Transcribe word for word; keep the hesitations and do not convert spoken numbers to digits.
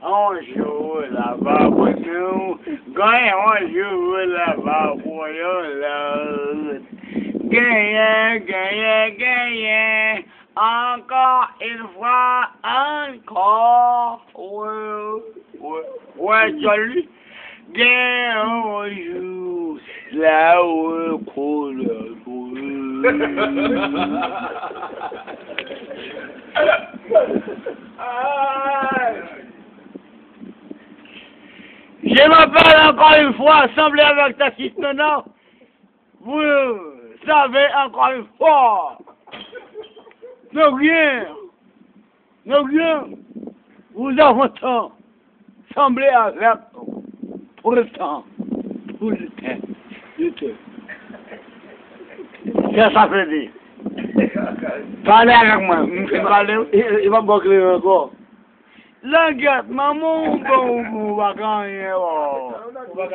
on joue là-bas pour nous. Gagne, on joue là-bas pour l'autre. Gagne, gagne, gagne. Encore une fois, encore. Ouais, ouais, ouais, joli. Gagne, on joue là où coule. Je m'appelle encore une fois, assemblé avec ta fille, non? Vous savez encore une fois. Non rien. Non rien. Vous avez temps. Assemblé avec pour le temps. Pour le temps. Le temps. Qu'est-ce que ça veut dire? Parlez avec moi. Il va boucler encore. Languette, maman, bon, bon, va gagner.